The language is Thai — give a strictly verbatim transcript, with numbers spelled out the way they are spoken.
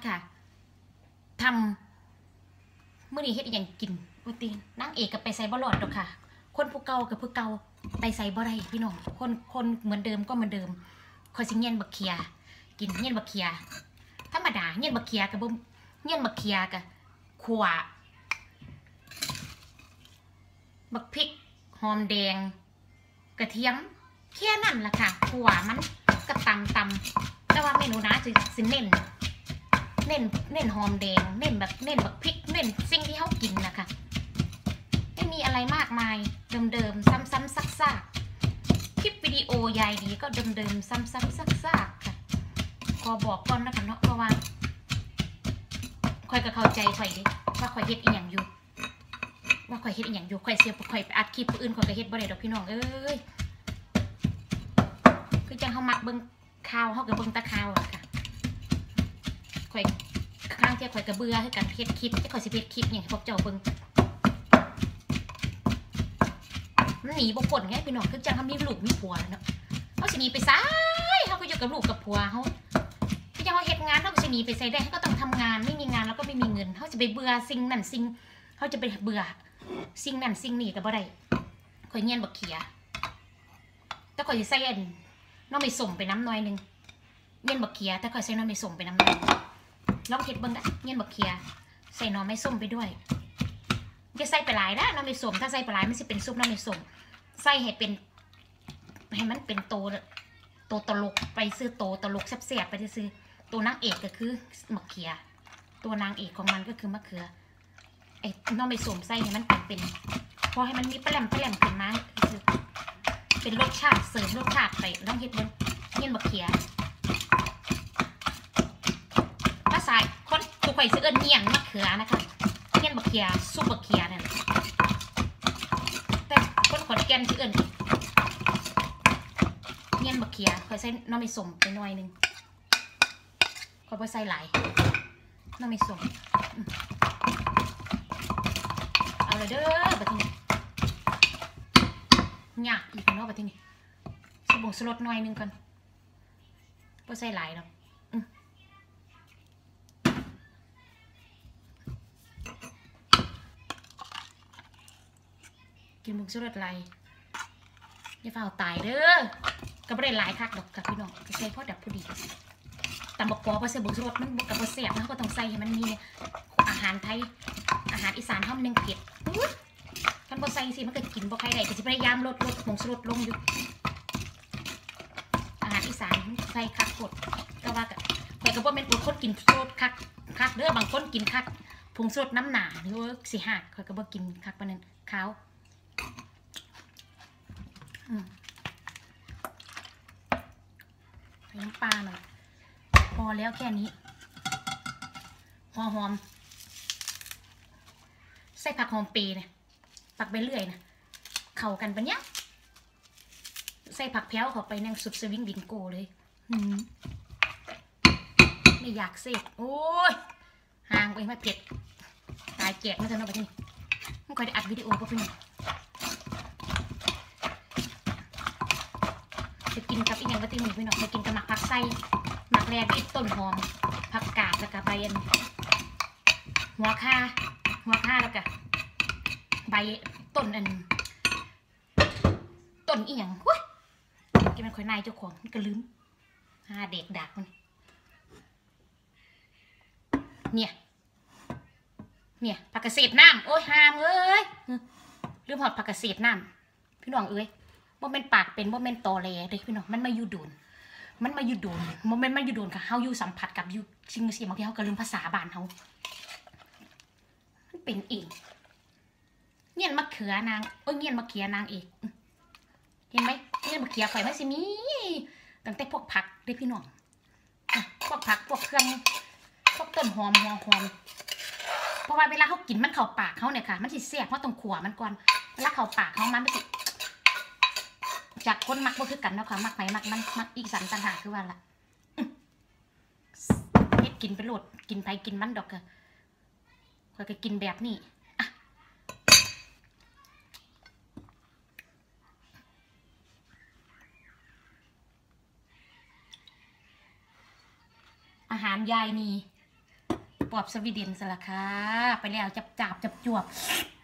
ค่ะทำเมื่อนี้เฮ็ดอย่างกินวันตีนางเอกกับไปใส่บอลอดดอกค่ะคนผู้เก่ากับผู้เก่าไปใส่บ่ได้พี่น้องคนคนเหมือนเดิมก็เหมือนเดิมคอยสิเงียนบักเคียกินเงียนบักเคียธรรมดาเงียนบักเคียกับบ่เงียนบักเคียกับขวาบักพริกหอมแดงกระเทียมแค่นั้นแหละค่ะขวามันกระตำตำแต่ว่าเมนูนะจะสิเน้นเน้นเน้นหอมแดงเน้นแบบเน้นบักพริกเน้นสิ่งที่เขากินนะคะไม่มีอะไรมากมายเดิมๆซ้ำๆซักๆคลิปวิดีโอยายดีก็เดิมๆซ้ำๆซักๆค่ะขอบอกก่อนนะคะเนาะเพราะว่าคอยก็เข้าใจคอยดิว่าคอยเฮ็ดอีหยังอยู่ว่าคอยเฮ็ดอีหยังอยู่คอยเสียคอยไปอัดคลิปผู้อื่นคอยก็เฮ็ดบ่ได้ดอกพี่น้องเอ้ยคือจังเขามักเบิ่งข่าวเขากับเบิ่งตะข่าวอะค่ะคอยข้างเที่ยคอยกับเบื่อคือกันเฮ็ดคลิปที่คอยสิเฮ็ดคลิปอย่างพวกเจ้าเบิ่งมันหนีบ่พ้นไงพี่น้องคือจังเขามีลูกมีผัวเนาะเขาสิหนีไปซ้ายเขาก็อยู่กับลูกกับผัวเขาคือจังเขาเฮ็ดงานเขาก็สิหนีไปไสได้เขาก็ต้องทำงานไม่มีงานแล้วก็ไม่มีเงินเขาจะไปเบื่อสิ่งนั้นสิ่งเขาจะไปเบื่อสิ่งนั้นสิ่งนี้ก็บ่ได้คอยเงียนบักเขียแต่คอยสิใส่อันน้องไม่ส่งไปน้ำน้อยนึงเงียนบักเขียแต่คอยใส่น้องไม่ส่งไปน้ำน้อยลองเฮ็ดเบิ่งได้เงียนบักเขียใส่น้องไม่ส้มไปด้วยจะใส่ไปหลายนะน้ำไม่ส้มถ้าใส่ไปหลายมันจะเป็นซุปน้ำไม่ส้มใส่ให้เป็นให้มันเป็นโตโตตลกไปซื้อโตตลกแซ่บๆไปซื้อตัวนางเอกก็คือมะเขือตัวนางเอกของมันก็คือมะเขือไอ้น้ำไม่ส้มใส่ให้มันเป็นเป็นพอให้มันมีแปลมแปลมขึ้นมาเป็นรสชาติเสริมรสชาติไปต้องเฮ็ดบนเงี้ยมะเขือภาษาคนตุกไข่ซื้อเอิญเงี้ยงมะเขือนะคะเงี้ยมะเขือซุปมะเขือเนี่ยแต่คนขอนแก่นซื้อเอิญเงี้ยมะเขือคอยใส่น้ำไม่ส้มไปหน่อยนึงคอยไปใส่หลายน้ำไม่ส้มเอาเลยเด้อแบบนี้หยาบอีกเนาะแบบนี้ใส่ผงชูรสหน่อยนึงก่อนไปใส่หลายเนาะกินผงชูรสไรอย่าฝ่าตายเด้อก็ไม่ได้หลายคักดอกกับพี่น้องก็ใส่พอดับพอดีแต่บอกปอพอใส่ผงชูรสมันกับพอเสียบนะก็ต้องใส่ให้มันมีอาหารไทยอาหารอีสานห้องนึงเผ็ดกันพอใส่สิมันก็กินพอใครได้ก็จะพยายามลดลดผงชูรสลงอยู่อาหารอีสานใส่คักกดก็ว่ากับแต่ก็ว่าเป็นคนกินชูรสคักคักเด้อบางคนกินคักผงชูรสน้ำหนาหรือว่าสีหักเขาก็บอกกินคักปะนั้นขาวใส่น้ำปลาหน่อยพอแล้วแค่นี้หอมหอมใส่ผักหอมเปรย์เนี่ยผักไปเรื่อยนะเข้ากันปะเนี้ยใส่ผักแพ้วเข้าไปนั่งสุดสวิงบิงโกเลยไม่อยากเสกโอ้ยห่างไปไม่เผ็ดตายแกะมาเถอะนะไปที่นี่ไม่ค่อยได้อัดวิดีโอก็เพื่อนจะกินกับอีกอย่างก็ตีหมูพี่น้องจะกินกับหมักผักไส้หมักแรกอีกต้นหอมผักกาดแล้วก็ใบหัวข่าหัวข่าแล้วก็ใบต้นอันต้นอีกอย่างเว้ยกินมันค่อยนายเจ้าของมันก็ลืมหาเด็กดักมันเนี่ยเนี่ยผักกระเสดน้ำโอ้ยหามเอ้ยลืมหอดผักกระเสดน้ำพี่น้องเอ้ยโมเมนต์ปากเป็นโมเมนต์ตอแหลเลยพี่น้องมันมาอยู่โดนมันมาอยู่โดนโมเมนต์มาอยู่โดนค่ะเฮาอยู่สัมผัสกับอยู่สิ่งสิ่งบางทีเฮาก็ลืมภาษาบ้านเฮามันเป็นเองเงี้ยมะเขือนางโอ้ยเงี้ยมะเขือนางเอกเห็นไหมเงี้ยมะเขือไฟไม่สิมีตั้งแต่พวกผักได้พี่น้องพวกผักพวกเครื่องพวกต้นหอมหัวหอมเพราะว่าเวลาเขากินมันเข้าปากเขาเนี่ยค่ะมันสิเสียบเพราะตรงขวามันก่อนเวลาเข้าปากเขามันไม่สิจากคนมักบ่คือกันนะค่ะมักไหนมักมันมักอีสันต่างหากคือว่าล่ะเฮ็ดกินไปโหลดกินไปกินมันดอกก็คอยก็กินแบบนี้อะอาหารยายนี่ปอบสวีเดนสละค่ะไปแล้วจับจับจับจวบ